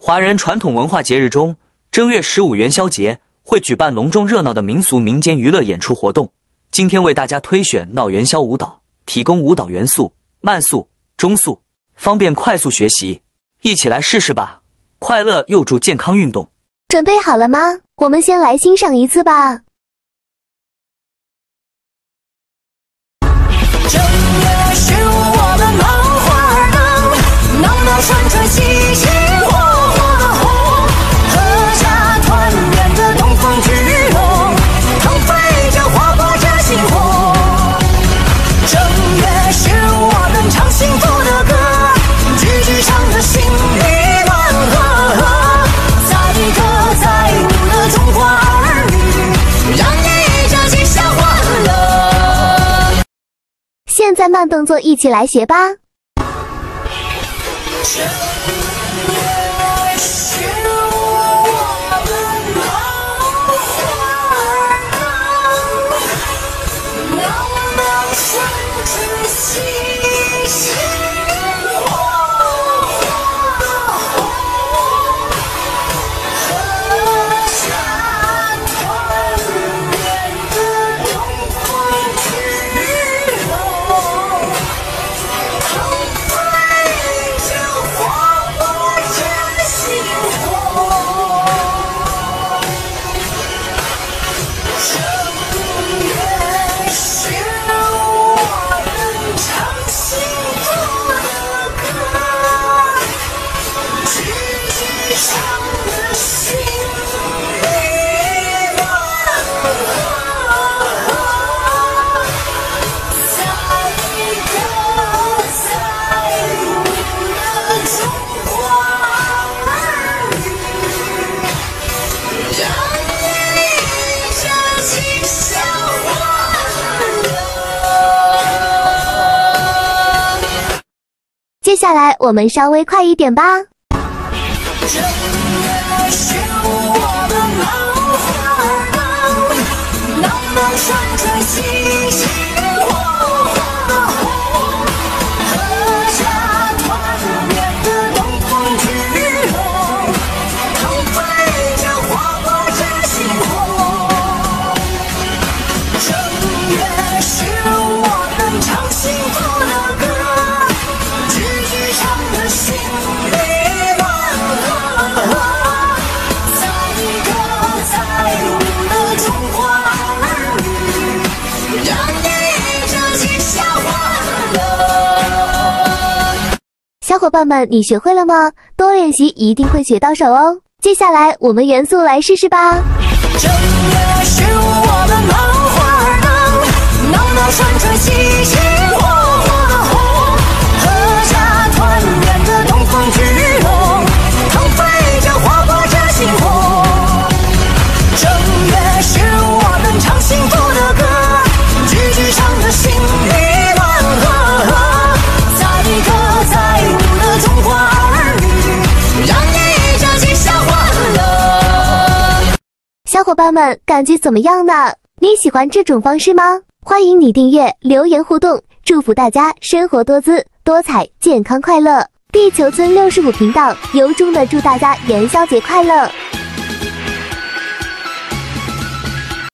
华人传统文化节日中，正月15元宵节会举办隆重热闹的民俗民间娱乐演出活动。今天为大家推选闹元宵舞蹈，提供舞蹈元素、慢速、中速，方便快速学习。一起来试试吧！快乐又助健康运动。 准备好了吗？我们先来欣赏一次吧。 正月15我们忙花儿灯，闹闹传传喜庆火火红，阖家团圆的东风聚拢，腾飞着花火着星空。正月15我们唱幸福的歌，句句唱着心里暖和和，载歌载舞的中华儿女，洋溢着吉祥欢乐。 现在慢动作一起来学吧。 正月15我们忙花儿灯，闹闹传着喜庆火红，阖家团圆的东风聚拢，腾飞着花火着星空。正月15我们唱幸福的歌，句句唱着心里暖和，载歌载舞的中华儿女，洋溢着吉祥欢乐。 接下来我们稍微快一点吧。 正月15我们忙花儿灯，闹闹传传喜庆火红，阖家团圆的东风聚拢，腾飞着花火着星空。正月15我们唱幸福的歌，句句唱着心里暖和，载歌载舞的中华儿女，洋溢着吉祥欢乐。 小伙伴们，你学会了吗？多练习一定会学到手哦。接下来我们元素来试试吧。 正月15我们忙花儿灯，闹闹传传喜庆火红，阖家团圆的东风聚拢，腾飞着花火着星空。正月15我们唱幸福的歌，句句唱着心里暖和，载歌载舞的中华儿女，洋溢着吉祥欢乐。 小伙伴们，感觉怎么样呢？你喜欢这种方式吗？欢迎你订阅、留言互动，祝福大家生活多姿多彩、健康快乐。地球村65频道由衷的祝大家元宵节快乐！